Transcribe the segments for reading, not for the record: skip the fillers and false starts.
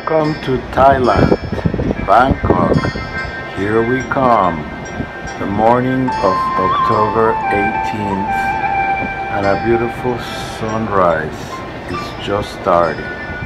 Welcome to Thailand, Bangkok. Here we come. The morning of October 18th, and a beautiful sunrise is just starting.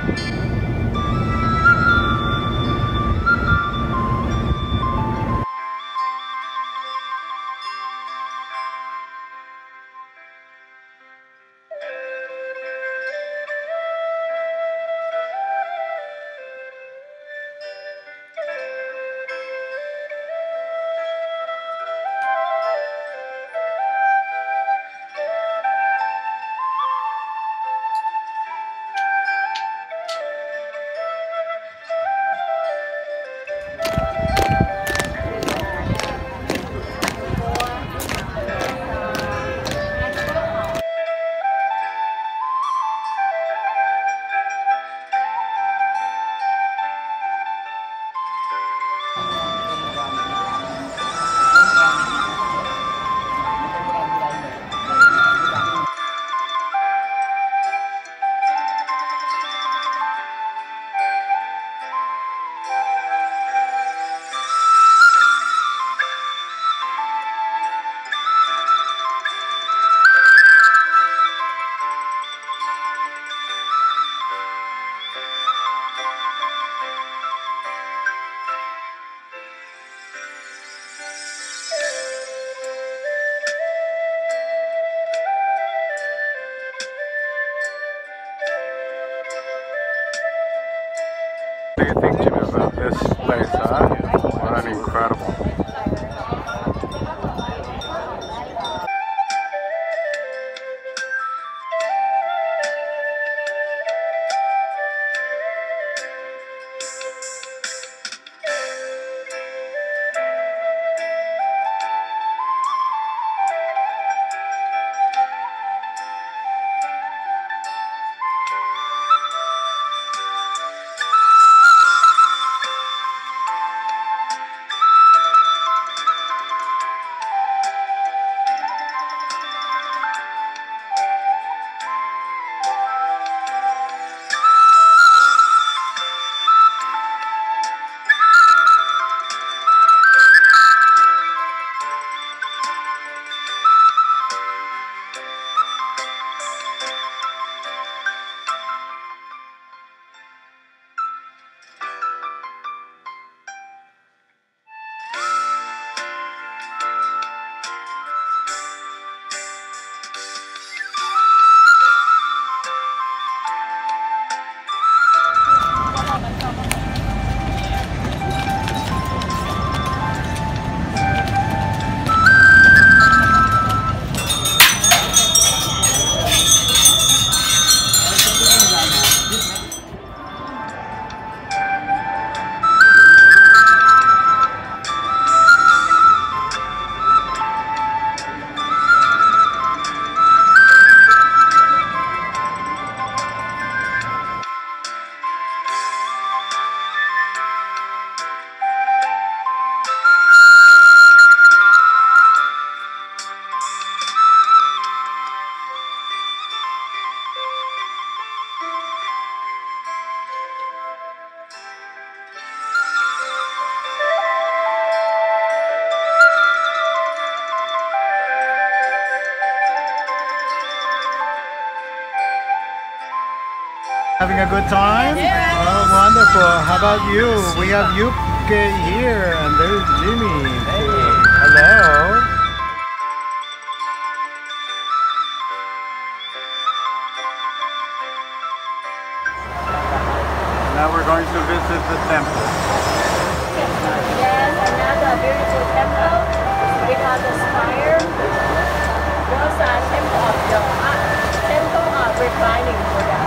What do you think, Jimmy, about this place, huh? What an incredible. Having a good time? Yeah. Oh, wonderful. How about you? We have UK here, and there's Jimmy. Hey. Hello. Now we're going to visit the temple. Yes, another beautiful temple. We call the spire. Those are temple of refining Buddha.